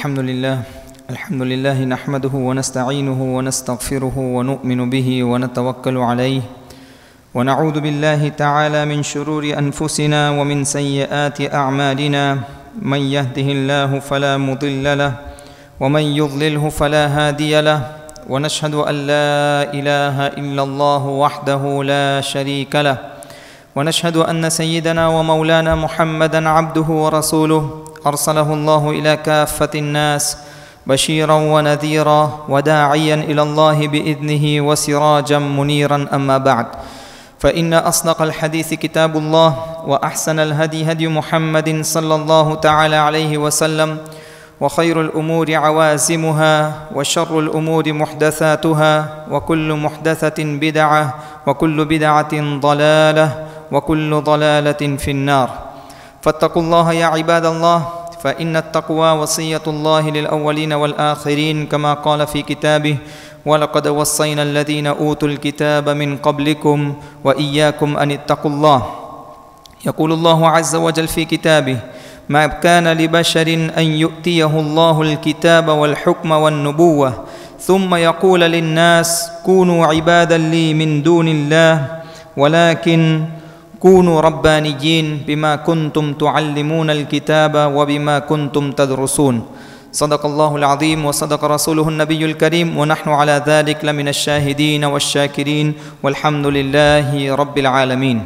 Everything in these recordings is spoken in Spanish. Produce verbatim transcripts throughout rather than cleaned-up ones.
الحمد لله الحمد لله نحمده ونستعينه ونستغفره ونؤمن به ونتوكل عليه ونعوذ بالله تعالى من شرور أنفسنا ومن سيئات أعمالنا من يهده الله فلا مضل له ومن يضلله فلا هادي له ونشهد أن لا إله إلا الله وحده لا شريك له ونشهد أن سيدنا ومولانا محمدًا عبده ورسوله أرسله الله إلى كافة الناس بشيرا ونذيرا وداعيا إلى الله بإذنه وسراجا منيرا. أما بعد، فإن أصدق الحديث كتاب الله وأحسن الهدي هدي محمد صلى الله تعالى عليه وسلم وخير الأمور عوازمها وشر الأمور محدثاتها وكل محدثة بدعة وكل بدعة ضلالة وكل ضلالة في النار. فاتقوا الله يا عباد الله، فإن التقوى وصية الله للأولين والآخرين كما قال في كتابه: ولقد وصينا الذين أوتوا الكتاب من قبلكم وإياكم أن اتقوا الله. يقول الله عز وجل في كتابه: ما كان لبشر أن يؤتيه الله الكتاب والحكم والنبوة ثم يقول للناس كونوا عبادا لي من دون الله ولكن كونوا ربانيين بما كنتم تعلمون الكتاب وبما كنتم تدرسون. صدق الله العظيم وصدق رسوله النبي الكريم ونحن على ذلك لمن الشاهدين والشاكرين والحمد لله رب العالمين.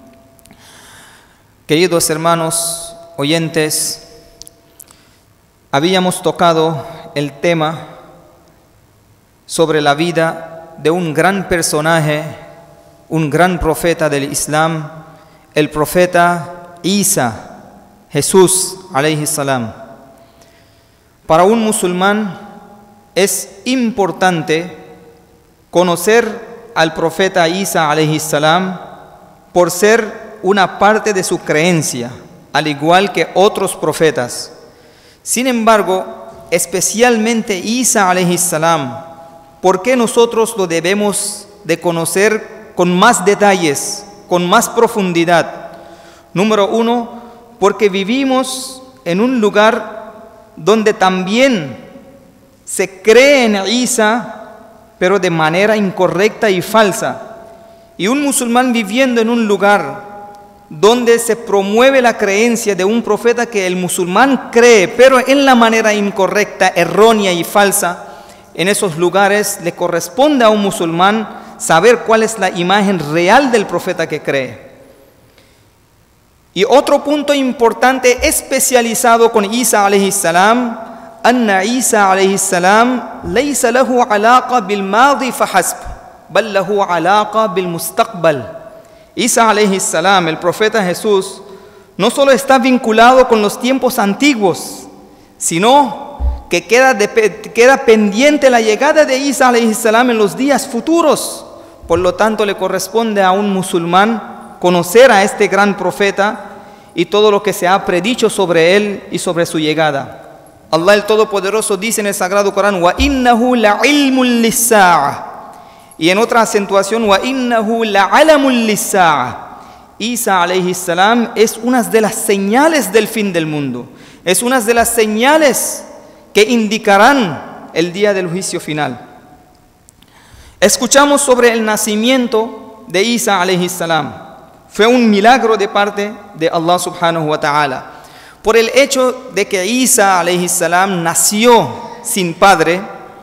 Queridos hermanos oyentes, habíamos tocado el tema sobre la vida de un gran personaje, un gran profeta del Islam, el profeta Isa, Jesús alayhi salam. Para un musulmán es importante conocer al profeta Isa alayhi salam por ser una parte de su creencia, al igual que otros profetas. Sin embargo, especialmente Isa alayhi salam, ¿por qué nosotros lo debemos de conocer con más detalles, con más profundidad? Número uno, porque vivimos en un lugar donde también se cree en Isa, pero de manera incorrecta y falsa. Y un musulmán viviendo en un lugar donde se promueve la creencia de un profeta que el musulmán cree, pero en la manera incorrecta, errónea y falsa, en esos lugares le corresponde a un musulmán saber cuál es la imagen real del profeta que cree. Y otro punto importante especializado con Isa alayhi salam, anna Isa alayhi salam laysa lahu alaqa bil madi fahasb, bal lahu alaqa bil mustaqbal. Isa alayhi salam, el profeta Jesús, no solo está vinculado con los tiempos antiguos, sino que queda, de, queda pendiente la llegada de Isa alayhi salam en los días futuros. Por lo tanto, le corresponde a un musulmán conocer a este gran profeta y todo lo que se ha predicho sobre él y sobre su llegada. Allah el Todopoderoso dice en el Sagrado Corán: wa innahu la ilmun lis-sa'a. Y en otra acentuación: wa innahu la alamun lis-sa'a. Isa alayhi salam es una de las señales del fin del mundo. Es una de las señales que indicarán el día del juicio final. Escuchamos sobre el nacimiento de Isa alayhi salam. Fue un milagro de parte de Allah subhanahu wa ta'ala. Por el hecho de que Isa alayhi salam nació sin padre,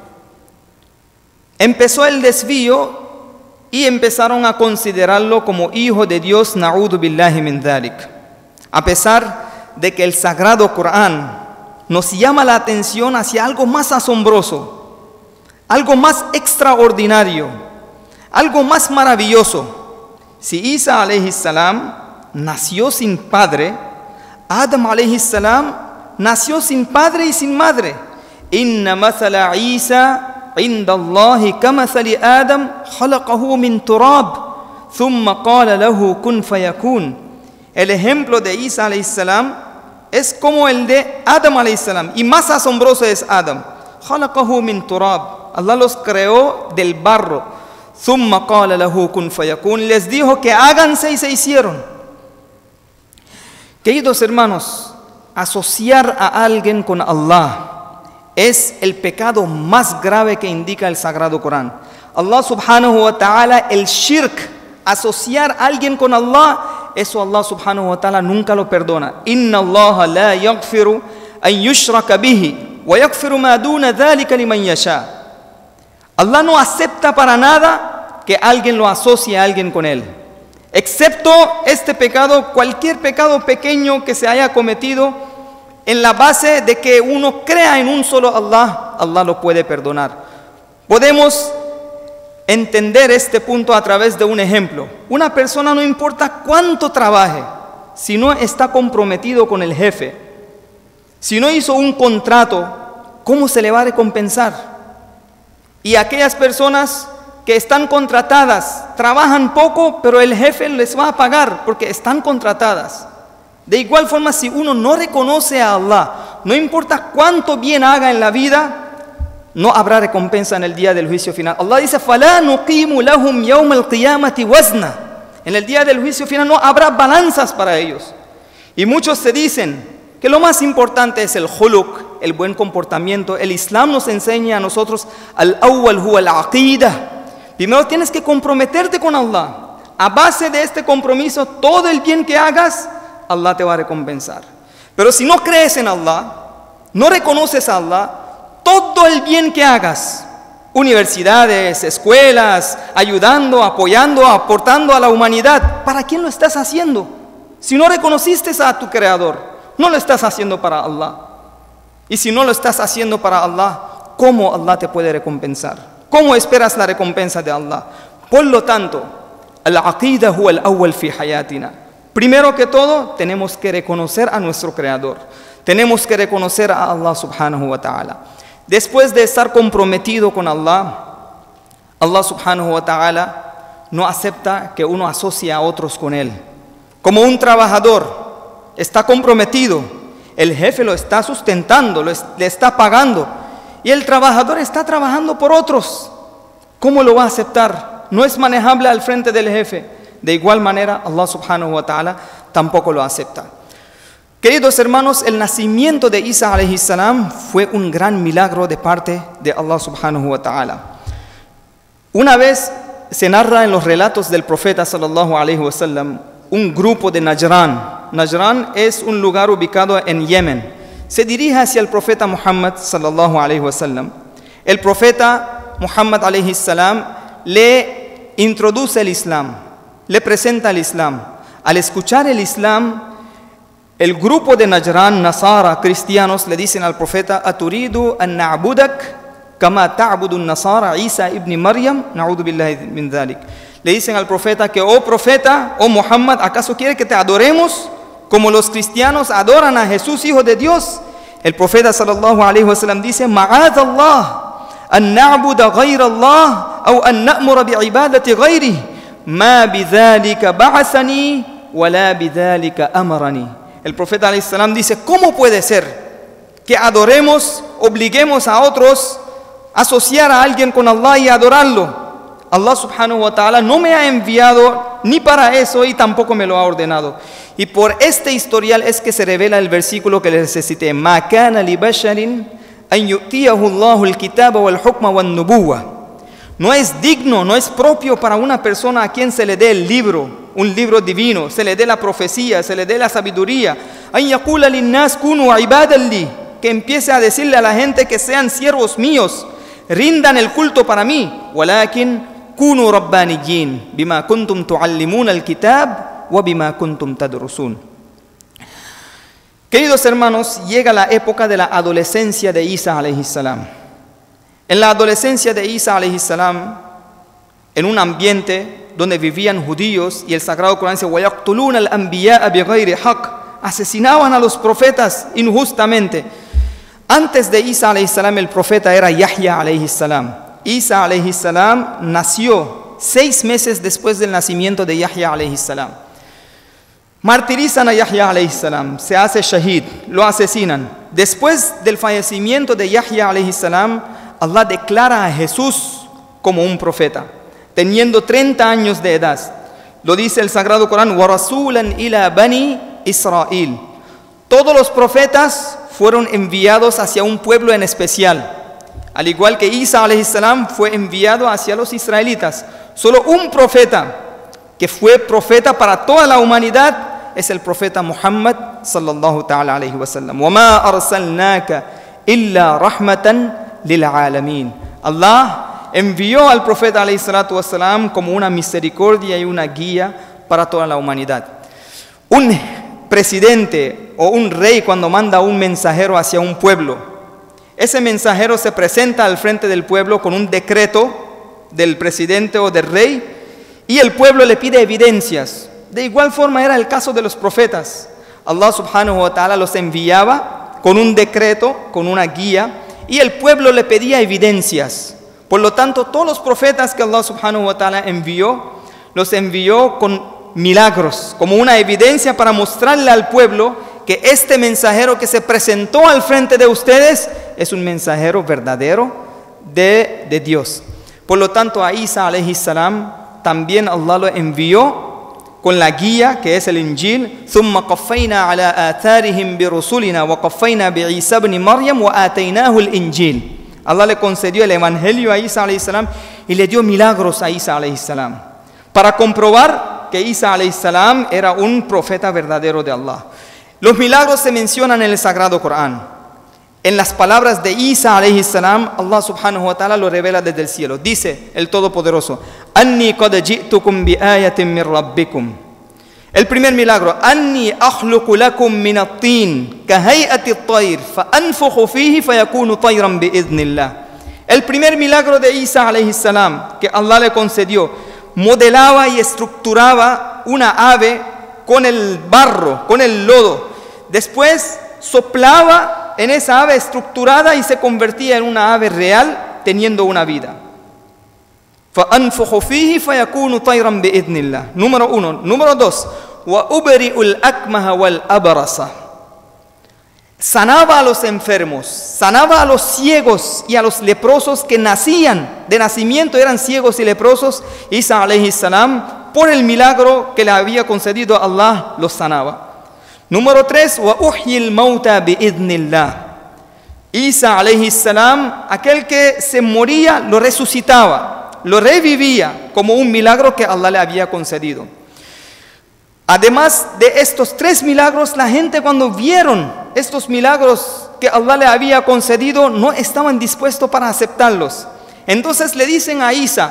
empezó el desvío y empezaron a considerarlo como hijo de Dios, na'udhu billahi min dhalik. A pesar de que el Sagrado Corán nos llama la atención hacia algo más asombroso, algo más extraordinario, algo más maravilloso. Si Isa alayhi salam nació sin padre, Adam alayhi salam nació sin padre y sin madre. Inna mathala Isa inda Allahi kamathali Adam khalaqahu min turab thumma qala lahu kun fayakun. El ejemplo de Isa alayhi salam es como el de Adam alayhi salam, y más asombroso es Adam. Khalaqahu min turab. Allah los creó del barro. Thumma qala lahu kun fayakun. Les dijo que háganse y se hicieron. Queridos hermanos, asociar a alguien con Allah es el pecado más grave que indica el Sagrado Corán. Allah subhanahu wa ta'ala, el shirk, asociar a alguien con Allah, eso Allah subhanahu wa ta'ala nunca lo perdona. Inna Allah la yaghfiru an yushraka bihi wa yaghfiru ma duna dhalika liman yasha. Allah no acepta para nada que alguien lo asocie a alguien con él, excepto este pecado, cualquier pecado pequeño que se haya cometido en la base de que uno crea en un solo Allah, Allah lo puede perdonar. Podemos entender este punto a través de un ejemplo. Una persona, no importa cuánto trabaje, si no está comprometido con el jefe, si no hizo un contrato, ¿cómo se le va a recompensar? Y aquellas personas que están contratadas, trabajan poco, pero el jefe les va a pagar porque están contratadas. De igual forma, si uno no reconoce a Allah, no importa cuánto bien haga en la vida, no habrá recompensa en el día del juicio final. Allah dice, فَلَا نُقِيمُ لَهُمْ يَوْمَ الْقِيَامَةِ وَزْنًا. En el día del juicio final no habrá balanzas para ellos. Y muchos se dicen que lo más importante es el khuluq, el buen comportamiento. El Islam nos enseña a nosotros, al-awwal huwa al-aqida. Primero tienes que comprometerte con Allah. A base de este compromiso, todo el bien que hagas, Allah te va a recompensar. Pero si no crees en Allah, no reconoces a Allah, todo el bien que hagas, universidades, escuelas, ayudando, apoyando, aportando a la humanidad, ¿para quién lo estás haciendo? Si no reconociste a tu Creador, no lo estás haciendo para Allah. Y si no lo estás haciendo para Allah, ¿cómo Allah te puede recompensar? ¿Cómo esperas la recompensa de Allah? Por lo tanto, al-aqida huwa al-awwal fi hayatina. Primero que todo, tenemos que reconocer a nuestro Creador. Tenemos que reconocer a Allah subhanahu wa ta'ala. Después de estar comprometido con Allah, Allah subhanahu wa ta'ala no acepta que uno asocie a otros con Él. Como un trabajador está comprometido, el jefe lo está sustentando, lo es, le está pagando, y el trabajador está trabajando por otros. ¿Cómo lo va a aceptar? No es manejable al frente del jefe. De igual manera, Allah subhanahu wa ta'ala tampoco lo acepta. Queridos hermanos, el nacimiento de Isa alayhi salam fue un gran milagro de parte de Allah subhanahu wa ta'ala. Una vez se narra en los relatos del profeta sallallahu alayhi wa sallam, un grupo de Najran. Najran es un lugar ubicado en Yemen. Se dirige hacia el profeta Muhammad sallallahu alayhi wa sallam. El profeta Muhammad alayhi salam le introduce el Islam, le presenta el Islam. Al escuchar el Islam, el grupo de Najran, Nasara, cristianos, le dicen al profeta, ¿Aturidu an na'budak kama ta'budu an-nasara Isa ibn Maryam? Na'udhu billahi min dhalik. Le dicen al profeta que, oh profeta, oh Muhammad, ¿acaso quiere que te adoremos como los cristianos adoran a Jesús, hijo de Dios? El profeta sallallahu alayhi wa sallam dice, Ma'adallah an na'buda ghayra Allah o an na'mura bi'ibadati ghayrihi. Ma bidhalika ba'athani wa la bidhalika amarani. El profeta alayhi salam dice, ¿cómo puede ser que adoremos, obliguemos a otros a asociar a alguien con Allah y adorarlo? Allah subhanahu wa ta'ala no me ha enviado ni para eso y tampoco me lo ha ordenado. Y por este historial es que se revela el versículo que les cité, Ma kana li basharin an yu'tiyahu Allahu al-kitaba wal-hukma wan-nubuwwa. No es digno, no es propio para una persona a quien se le dé el libro, un libro divino, se le dé la profecía, se le dé la sabiduría. An yaqula lin-nas kunu ibadan li, que empiece a decirle a la gente que sean siervos míos, rindan el culto para mí. Walakin kunu rabbaniyin bima kuntum tuallimuna al-kitab wa bima kuntum tadrusun. Queridos hermanos, llega la época de la adolescencia de Isa alayhi salam. En la adolescencia de Isa alayhi salam, en un ambiente donde vivían judíos, y el Sagrado Corán dice, وَيَقْتُلُونَ الْأَنْبِيَاءَ بِغَيْرِ حَقٍّ, asesinaban a los profetas injustamente. Antes de Isa alayhi salam, el profeta era Yahya alayhi salam. Isa alayhi salam nació seis meses después del nacimiento de Yahya alayhi salam. Martirizan a Yahya alayhi salam, se hace shahid, lo asesinan. Después del fallecimiento de Yahya alayhi salam, Allah declara a Jesús como un profeta, teniendo treinta años de edad. Lo dice el Sagrado Corán, وَرَسُولًا إِلَى بَنِي إِسْرَائِيل. Todos los profetas fueron enviados hacia un pueblo en especial. Al igual que Isa alayhi salam fue enviado hacia los israelitas. Solo un profeta que fue profeta para toda la humanidad es el profeta Muhammad sallallahu ta'ala alayhi wa sallam. وَمَا أَرْسَلْنَاكَ إِلَّا رَحْمَةً لِلْعَالَمِينَ. Allah envió al profeta alayhi salatu wa salam como una misericordia y una guía para toda la humanidad. Un presidente o un rey cuando manda un mensajero hacia un pueblo, ese mensajero se presenta al frente del pueblo con un decreto del presidente o del rey y el pueblo le pide evidencias. De igual forma era el caso de los profetas. Allah subhanahu wa ta'ala los enviaba con un decreto, con una guía, y el pueblo le pedía evidencias. Por lo tanto, todos los profetas que Allah subhanahu wa ta'ala envió, los envió con milagros, como una evidencia para mostrarle al pueblo que este mensajero que se presentó al frente de ustedes es un mensajero verdadero de, de Dios. Por lo tanto, a Isa alayhi salam también Allah lo envió con la guía que es el Injil. ثُمَّ قَفَّيْنَا عَلَىٰ آثَارِهِمْ بِرُسُلِنَا وَقَفَّيْنَا بِعِيسَى بْنِ مَرْيَمَ وَآتَيْنَاهُ الْإِنْجِيلَ. Allah le concedió el evangelio a Isa alayhi salam y le dio milagros a Isa alayhi salam para comprobar que Isa alayhi salam era un profeta verdadero de Allah. Los milagros se mencionan en el Sagrado Corán. En las palabras de Isa alayhi salam, Allah subhanahu wa ta'ala lo revela desde el cielo. Dice el Todopoderoso: Anni qad ji'tukum bi ayatin min rabbikum. El primer milagro: Anni akhluqu lakum min at-tin ka hay'ati at-tayr fa anfukhu fihi fayakunu tayran bi idhnillah. El primer milagro de Isa alayhi salam que Allah le concedió, modelaba y estructuraba una ave con el barro, con el lodo. Después soplaba en esa ave estructurada y se convertía en una ave real, teniendo una vida. فَأَنْفُخُ فِيهِ فَيَكُونُ طَيْرًا بِإِذْنِ اللَّهِ. Número uno. Número dos. وَأُبْرِئُ الْأَكْمَهَ وَالْأَبْرَصَ. Sanaba a los enfermos, sanaba a los ciegos y a los leprosos que nacían de nacimiento, eran ciegos y leprosos. Isa alayhi salam, por el milagro que le había concedido Allah, los sanaba. Número tres, وَأُحْيِي الْمَوْتَى بِإِذْنِ اللَّهِ. Isa alayhi salam, aquel que se moría, lo resucitaba, lo revivía como un milagro que Allah le había concedido. Además de estos tres milagros, la gente cuando vieron estos milagros que Allah le había concedido, no estaban dispuestos para aceptarlos. Entonces le dicen a Isa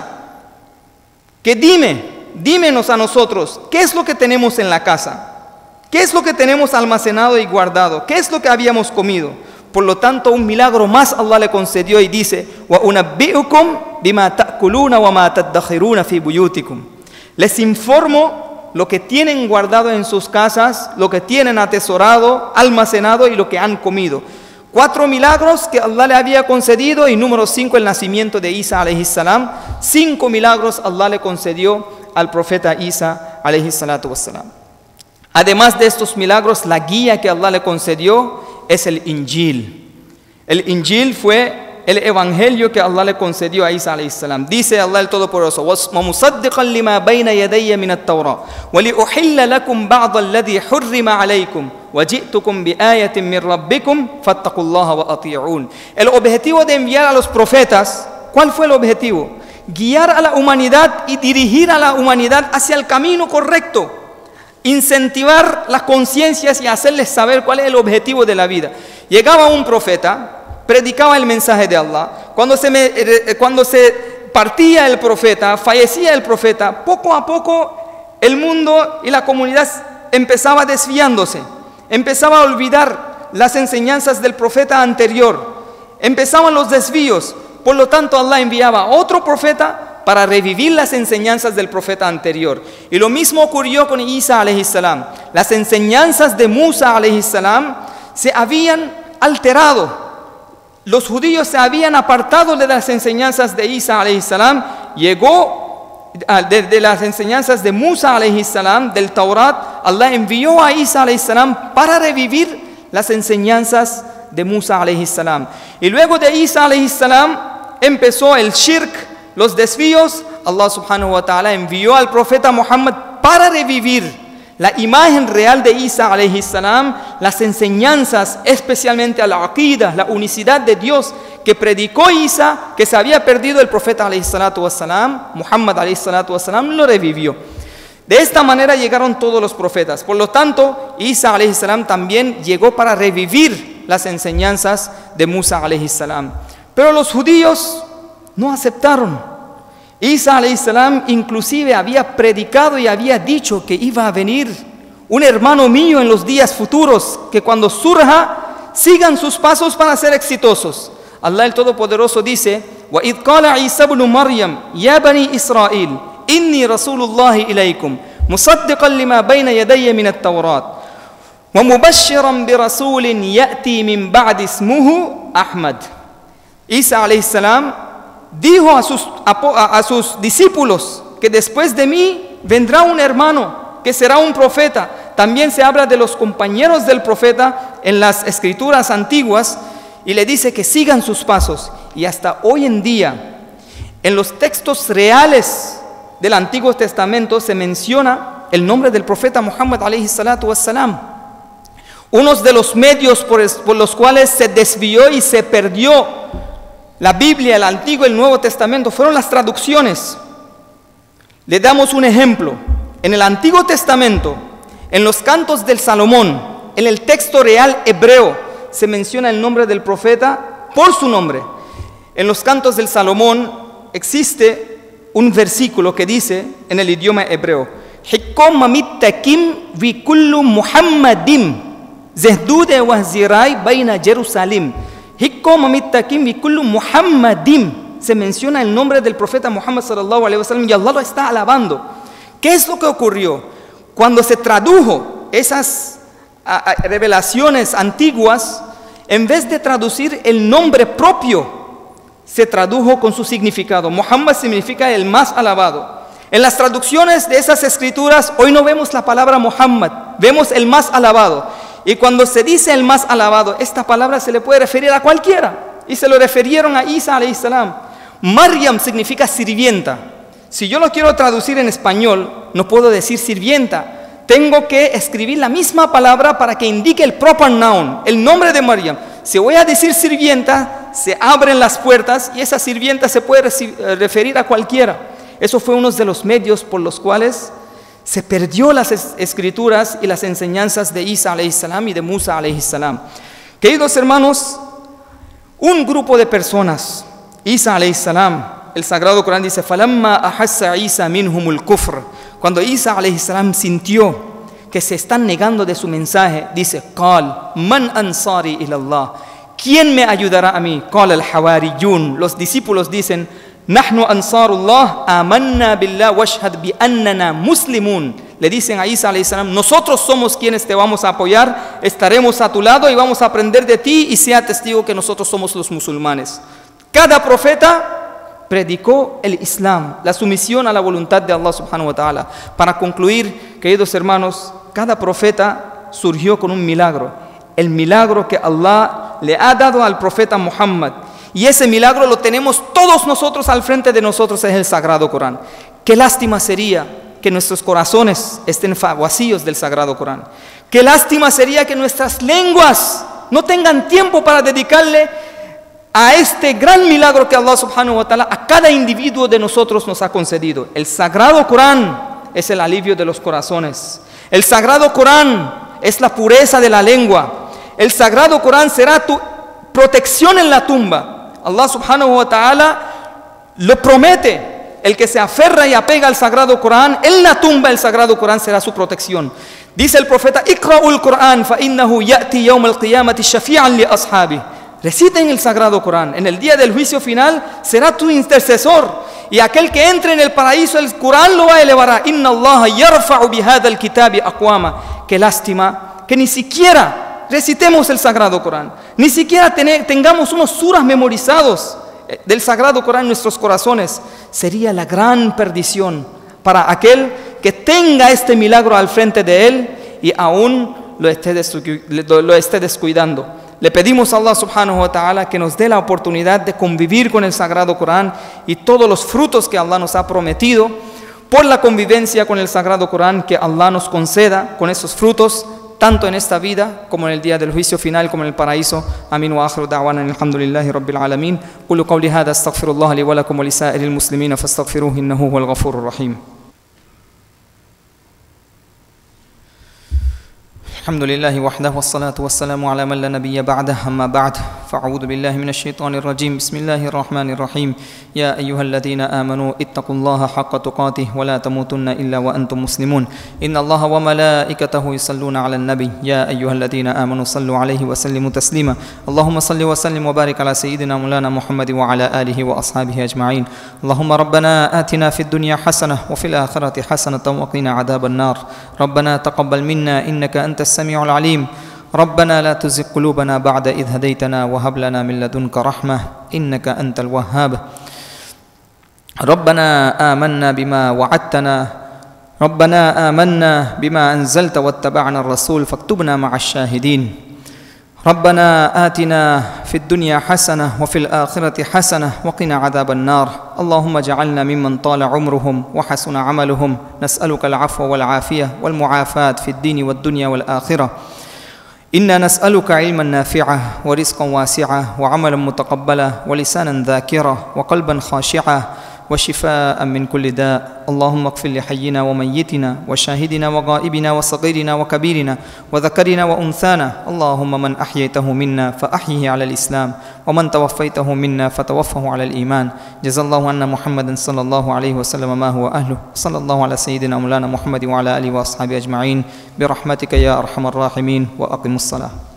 que dime, dímenos a nosotros, ¿qué es lo que tenemos en la casa? ¿Qué es lo que tenemos almacenado y guardado? ¿Qué es lo que habíamos comido? Por lo tanto, un milagro más Allah le concedió y dice: وَأُنَبِّئُكُمْ بِمَا تَأْكُلُونَ وَمَا تَدَّخِرُونَ فِي بُيُوتِكُمْ. Les informo lo que tienen guardado en sus casas, lo que tienen atesorado, almacenado y lo que han comido. Cuatro milagros que Allah le había concedido, y número cinco, el nacimiento de Isa alayhi salam. Cinco milagros Allah le concedió al profeta Isa alayhi salatu wassalam. Además de estos milagros, la guía que Allah le concedió es el Injil. El Injil fue el evangelio que Allah le concedió a Isa alayhi salam. Dice Allah el Todopoderoso: وَمُصَدِّقًا لِمَا بَيْنَ يَدَيَّ مِنَ التَّوْرَاةِ وَلِأُحِلَّ لَكُمْ بَعْضَ الَّذِي حُرِّمَ عَلَيْكُمْ وَجِئْتُكُمْ بِآيَةٍ مِّن رَبِّكُمْ فَاتَّقُوا اللَّهَ وَأَطِيعُونِ. El objetivo de enviar a los profetas, ¿cuál fue el objetivo? Guiar a la humanidad y dirigir a la humanidad hacia el camino correcto. Incentivar las conciencias y hacerles saber cuál es el objetivo de la vida. Llegaba un profeta, predicaba el mensaje de Allah. Cuando se, me, cuando se partía el profeta, fallecía el profeta, poco a poco el mundo y la comunidad empezaba desviándose, empezaba a olvidar las enseñanzas del profeta anterior, empezaban los desvíos. Por lo tanto, Allah enviaba a otro profeta para revivir las enseñanzas del profeta anterior. Y lo mismo ocurrió con Isa alayhi salam. Las enseñanzas de Musa alayhi salam se habían alterado. Los judíos se habían apartado de las enseñanzas de Isa alayhi salam. Llegó de, de las enseñanzas de Musa alayhi salam, del Taurat. Allah envió a Isa alayhi salam para revivir las enseñanzas de Musa alayhi salam. Y luego de Isa alayhi salam empezó el shirk, los desvíos. Allah subhanahu wa ta'ala envió al profeta Muhammad para revivir la imagen real de Isa alayhi salam, las enseñanzas, especialmente a la aqida, la unicidad de Dios que predicó Isa, que se había perdido el profeta alayhi salatu wassalam, Muhammad alayhi salatu wassalam, lo revivió. De esta manera llegaron todos los profetas. Por lo tanto, Isa alayhi salam también llegó para revivir las enseñanzas de Musa alayhi salam. Pero los judíos no aceptaron. Isa alayhi salam inclusive había predicado y había dicho que iba a venir un hermano mío en los días futuros, que cuando surja sigan sus pasos para ser exitosos. Allah el Todopoderoso dice: وَإِذْ قَالَ عِيسَى ابْنُ مَرْيَمَ يَا بَنِي إِسْرَائِيلَ إِنِّي رَسُولُ اللَّهِ إِلَيْكُمْ مُصَدِّقًا لِمَا بَيْنَ يَدَيَّ مِنَ التَّوْرَاةِ وَمُبَشِّرًا بِرَسُولٍ يَأْتِي مِنْ بَعْدِ اسْمُهُ أَحْمَدَ. Isa alayhi salam dijo a sus, a, a sus discípulos que después de mí vendrá un hermano que será un profeta. También se habla de los compañeros del profeta en las escrituras antiguas y le dice que sigan sus pasos. Y hasta hoy en día, en los textos reales del Antiguo Testamento se menciona el nombre del profeta Muhammad alayhi salatu wassalam. Unos de los medios por, es, por los cuales se desvió y se perdió la Biblia, el Antiguo y el Nuevo Testamento, fueron las traducciones. Le damos un ejemplo. En el Antiguo Testamento, en los cantos del Salomón, en el texto real hebreo, se menciona el nombre del profeta por su nombre. En los cantos del Salomón existe un versículo que dice en el idioma hebreo: Hikom mamittakim vi kullu Muhammadim zehdude wahzirai baina Jerusalem. Muhammadim, se menciona el nombre del profeta Muhammad sallallahu alaihi wasallam y Allah lo está alabando. ¿Qué es lo que ocurrió? Cuando se tradujo esas a, a, revelaciones antiguas, en vez de traducir el nombre propio, se tradujo con su significado. Muhammad significa el más alabado. En las traducciones de esas escrituras, hoy no vemos la palabra Muhammad, vemos el más alabado. Y cuando se dice el más alabado, esta palabra se le puede referir a cualquiera. Y se lo refirieron a Isa alayhi salam. Maryam significa sirvienta. Si yo lo quiero traducir en español, no puedo decir sirvienta. Tengo que escribir la misma palabra para que indique el proper noun, el nombre de Maryam. Si voy a decir sirvienta, se abren las puertas y esa sirvienta se puede referir a cualquiera. Eso fue uno de los medios por los cuales se perdió las escrituras y las enseñanzas de Isa alayhi salam y de Musa alayhi salam. Queridos hermanos, un grupo de personas, Isa alayhi salam, el Sagrado Corán dice: "Falamma ahassa Isa minhumul kufr", cuando Isa alayhi salam sintió que se están negando de su mensaje, dice: "Qal man ansari ila Allah", ¿quién me ayudará a mí? Qala al-hawariyun, los discípulos dicen: Nahnu ansarullah amanna billah washhad bi annana muslimun. Le dicen a Isa alayhi salam: nosotros somos quienes te vamos a apoyar, estaremos a tu lado y vamos a aprender de ti, y sea testigo que nosotros somos los musulmanes. Cada profeta predicó el Islam, la sumisión a la voluntad de Allah subhanahu wa ta'ala. Para concluir, queridos hermanos, cada profeta surgió con un milagro, el milagro que Allah le ha dado al profeta Muhammad. Y ese milagro lo tenemos todos nosotros al frente de nosotros, es el Sagrado Corán. Qué lástima sería que nuestros corazones estén vacíos del Sagrado Corán. Qué lástima sería que nuestras lenguas no tengan tiempo para dedicarle a este gran milagro que Allah subhanahu wa ta'ala a cada individuo de nosotros nos ha concedido. El Sagrado Corán es el alivio de los corazones. El Sagrado Corán es la pureza de la lengua. El Sagrado Corán será tu protección en la tumba. Allah subhanahu wa ta'ala lo promete. El que se aferra y apega al Sagrado Corán, en la tumba el Sagrado Corán será su protección. Dice el profeta: Iqra'ul Corán fa innahu ya'ti yawm al-qiyamati shafi'an li ashabi. Reciten el Sagrado Corán. En el día del juicio final será tu intercesor. Y aquel que entre en el paraíso, el Corán lo va a elevar. Inna Allah yarfa'u bihadha al-kitabi aqwama. Qué lástima que ni siquiera recitemos el Sagrado Corán, ni siquiera tener, tengamos unos suras memorizados del Sagrado Corán en nuestros corazones. Sería la gran perdición para aquel que tenga este milagro al frente de él y aún lo esté, lo esté descuidando. Le pedimos a Allah subhanahu wa ta'ala que nos dé la oportunidad de convivir con el Sagrado Corán y todos los frutos que Allah nos ha prometido, por la convivencia con el Sagrado Corán, que Allah nos conceda con esos frutos, tanto en esta vida como en el día del juicio final, como en el paraíso. Amin wa akhiru da'wana alhamdulillahi rabbil alamin. Qulu qawli hadha astaghfirullah li wa lakum wa lisa'iril muslimina fastaghfiruhu innahu huwal ghafurur rahim. الحمد لله وحده والصلاة والسلام على من لا نبي بعده أما بعد فأعوذ بالله من الشيطان الرجيم بسم الله الرحمن الرحيم يا أيها الذين آمنوا اتقوا الله حق تقاته ولا تموتن إلا وأنتم مسلمون إن الله وملائكته يصلون على النبي يا أيها الذين آمنوا صلوا عليه وسلموا تسليما اللهم صل وسلم وبارك على سيدنا مولانا محمد وعلى آله وأصحابه أجمعين اللهم ربنا آتنا في الدنيا حسنة وفي الآخرة حسنة وقنا عذاب النار ربنا تقبل منا إنك أنت السميع العليم ربنا لا تزغ قلوبنا بعد إذ هديتنا وهب لنا من لدنك رحمة إنك أنت الوهاب ربنا آمنا بما وعدتنا ربنا آمنا بما أنزلت واتبعنا الرسول فاكتبنا مع الشاهدين ربنا آتنا في الدنيا حسنة وفي الآخرة حسنة وقنا عذاب النار اللهم اجعلنا ممن طال عمرهم وحسن عملهم نسألك العفو والعافية والمعافاة في الدين والدنيا والآخرة إنا نسألك علما نافعا ورزقا واسعا وعملا متقبلا ولسانا ذاكرا وقلبا خاشعا وشفاء من كل داء اللهم اغفر لحينا وميتنا وشاهدنا وغائبنا وصغيرنا وكبيرنا وذكرنا وأنثانا اللهم من أحييته منا فأحيه على الإسلام ومن توفيته منا فتوفه على الإيمان جزا الله عنا محمد صلى الله عليه وسلم ما هو أهله صلى الله على سيدنا مولانا محمد وعلى آله وأصحابه أجمعين برحمتك يا أرحم الراحمين وأقم الصلاة.